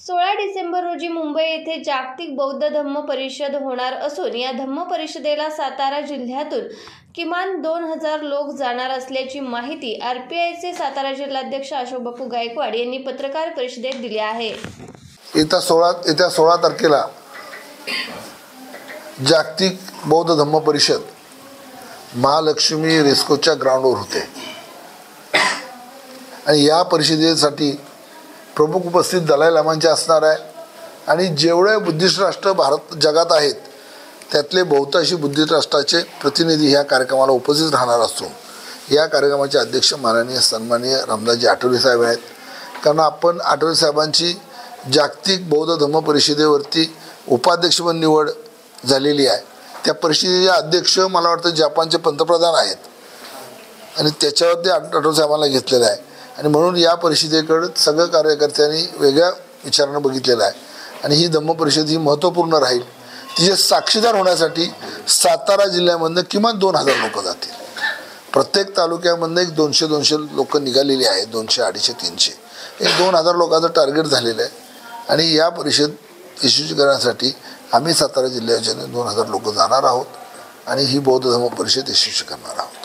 16 डिसेंबर रोजी मुंबई येथे जागतिक बौद्ध धम्म परिषद होणार असून या धम्म परिषदेला सातारा जिल्ह्यातून किमान 2000 लोक जाणार असल्याची माहिती आरपीआयचे सातारा जिल्हाध्यक्ष अशोक बापू गायकवाड यांनी पत्रकार परिषदेत दिली आहे। येत्या 16 तारखेला जागतिक बौद्ध धम्म परिषद महालक्ष्मी रेस्कोच्या ग्राउंडवर होते आणि या परिषदेसाठी प्रमुख उपस्थित दलाई लामांचे असणार आहे आणि जेवढे बुद्धिस्ट राष्ट्र भारत जगात आहेत त्यातले बहुतांशी बुद्धिस्ट राष्ट्राचे प्रतिनिधी या कार्यक्रमाला उपस्थित राहणार असून या कार्यक्रमाचे अध्यक्ष माननीय सन्माननीय रामदासजी आठवले साहेब आहेत। कारण आपण आठवले साहेबांची जागतिक बौद्ध धम्म परिषदेवरती उपाध्यक्षपद निवड झालेली आहे। त्या परिषदेचे अध्यक्ष मला वाटतं जपानचे पंतप्रधान आहेत आणि त्याच्यावरती आठवले साहेबांना घेतलेलं आहे आणि म्हणून या परिषदेकडे सगळ्या कार्यकर्त्यांनी वेगळ्या विचारानं बघितलेलं आहे आणि ही धम्म परिषद ही महत्त्वपूर्ण राहील। तिचे साक्षीदार होण्यासाठी सातारा जिल्ह्यामधनं किमान 2000 लोक जातील। प्रत्येक तालुक्यामधनं एक 200 लोक निघालेली आहेत, 200, 250, 300 एक 2000 लोकांचं टार्गेट झालेलं आहे आणि या परिषद यशस्वी करण्यासाठी आम्ही सातारा जिल्ह्याचे 2000 लोक जाणार आहोत आणि ही बौद्ध धम्म परिषद यशस्वी करणार आहोत।